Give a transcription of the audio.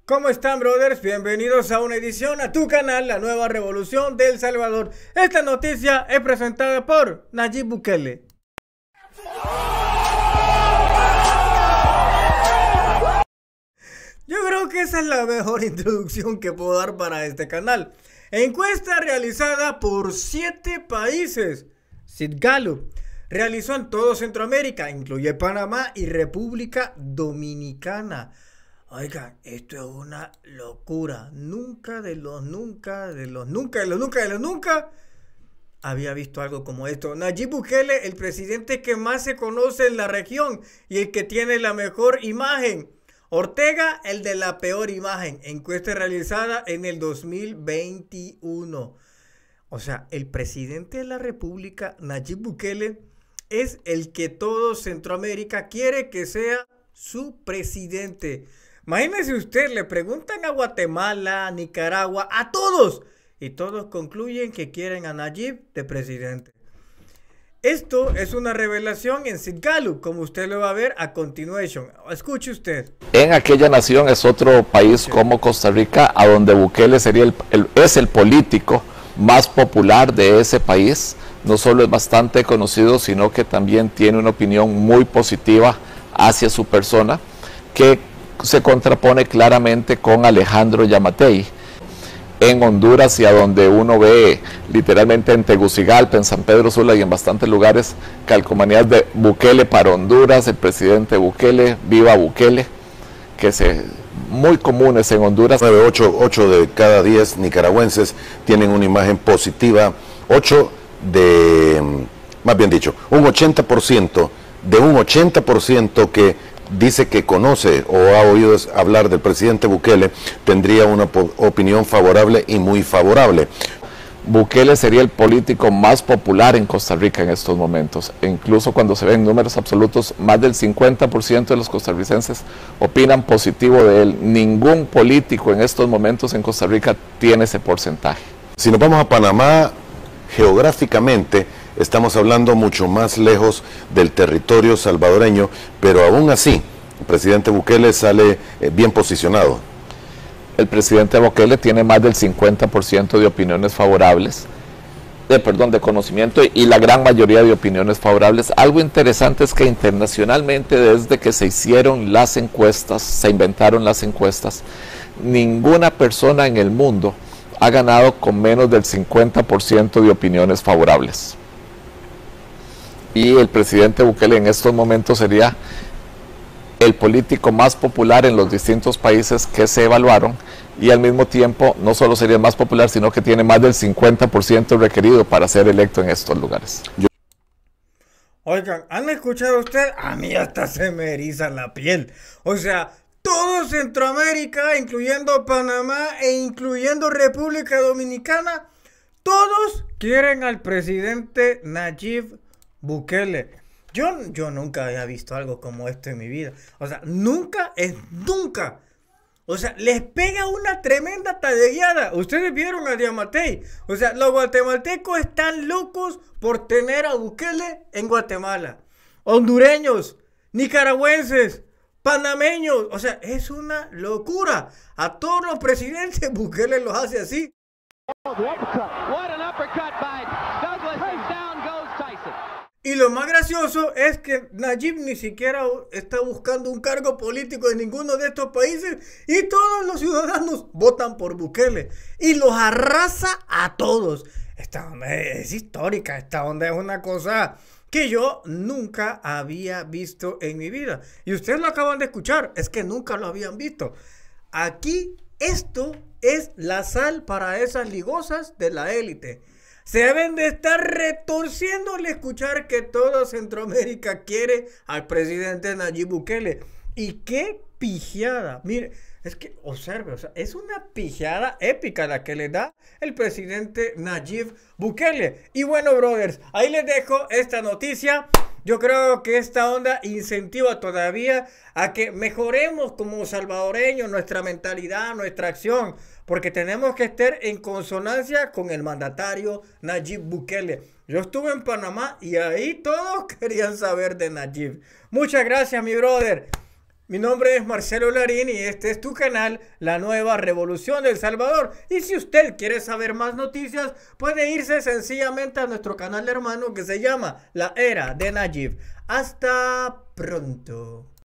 ¿Cómo están, brothers? Bienvenidos a una edición a tu canal, La Nueva Revolución de El Salvador. Esta noticia es presentada por Nayib Bukele. Yo creo que esa es la mejor introducción que puedo dar para este canal. Encuesta realizada por 7 países. Sid Gallup realizó en todo Centroamérica, incluye Panamá y República Dominicana. Oigan, esto es una locura. Nunca había visto algo como esto. Nayib Bukele, el presidente que más se conoce en la región y el que tiene la mejor imagen. Ortega, el de la peor imagen. Encuesta realizada en el 2021. O sea, el presidente de la República, Nayib Bukele, es el que todo Centroamérica quiere que sea su presidente. Imagínense usted, le preguntan a Guatemala, Nicaragua, a todos. Y todos concluyen que quieren a Nayib de presidente. Esto es una revelación en Sid Gallup, como usted lo va a ver a continuación. Escuche usted. En aquella nación es otro país como Costa Rica, a donde Bukele sería es el político más popular de ese país. No solo es bastante conocido, sino que también tiene una opinión muy positiva hacia su persona, que se contrapone claramente con Alejandro Yamatei. En Honduras, y a donde uno ve literalmente en Tegucigalpa, en San Pedro Sula y en bastantes lugares, calcomanías de Bukele para Honduras, el presidente Bukele, viva Bukele, que muy comunes en Honduras. 8 de cada 10 nicaragüenses tienen una imagen positiva, más bien dicho, un 80% que dice que conoce o ha oído hablar del presidente Bukele, tendría una opinión favorable y muy favorable. Bukele sería el político más popular en Costa Rica en estos momentos. E incluso cuando se ven números absolutos, más del 50% de los costarricenses opinan positivo de él. Ningún político en estos momentos en Costa Rica tiene ese porcentaje. Si nos vamos a Panamá, geográficamente estamos hablando mucho más lejos del territorio salvadoreño, pero aún así, el presidente Bukele sale bien posicionado. El presidente Bukele tiene más del 50% de opiniones favorables, de conocimiento, y la gran mayoría de opiniones favorables. Algo interesante es que internacionalmente, desde que se hicieron las encuestas, se inventaron las encuestas, ninguna persona en el mundo ha ganado con menos del 50% de opiniones favorables. Y el presidente Bukele en estos momentos sería el político más popular en los distintos países que se evaluaron, y al mismo tiempo no solo sería el más popular, sino que tiene más del 50% requerido para ser electo en estos lugares. Oigan, ¿han escuchado usted? A mí hasta se me eriza la piel. O sea, todo Centroamérica, incluyendo Panamá e incluyendo República Dominicana, todos quieren al presidente Nayib Bukele. Yo nunca había visto algo como esto en mi vida. O sea, nunca es nunca. O sea, les pega una tremenda tadegueada. Ustedes vieron a Yamatei. O sea, los guatemaltecos están locos por tener a Bukele en Guatemala. Hondureños, nicaragüenses, panameños. O sea, es una locura. A todos los presidentes Bukele los hace así. Y lo más gracioso es que Nayib ni siquiera está buscando un cargo político en ninguno de estos países, y todos los ciudadanos votan por Bukele y los arrasa a todos. Esta onda es histórica, esta onda es una cosa que yo nunca había visto en mi vida. Y ustedes lo acaban de escuchar, es que nunca lo habían visto. Aquí esto es la sal para esas ligosas de la élite. Se deben de estar retorciendo al escuchar que toda Centroamérica quiere al presidente Nayib Bukele. Y qué pijeada. Mire, es que observe, o sea, es una pijeada épica la que le da el presidente Nayib Bukele. Y bueno, brothers, ahí les dejo esta noticia. Yo creo que esta onda incentiva todavía a que mejoremos como salvadoreños nuestra mentalidad, nuestra acción, porque tenemos que estar en consonancia con el mandatario Nayib Bukele. Yo estuve en Panamá y ahí todos querían saber de Nayib. Muchas gracias, mi brother. Mi nombre es Marcelo Larín y este es tu canal, La Nueva Revolución de El Salvador. Y si usted quiere saber más noticias, puede irse sencillamente a nuestro canal hermano que se llama La Era de Nayib. Hasta pronto.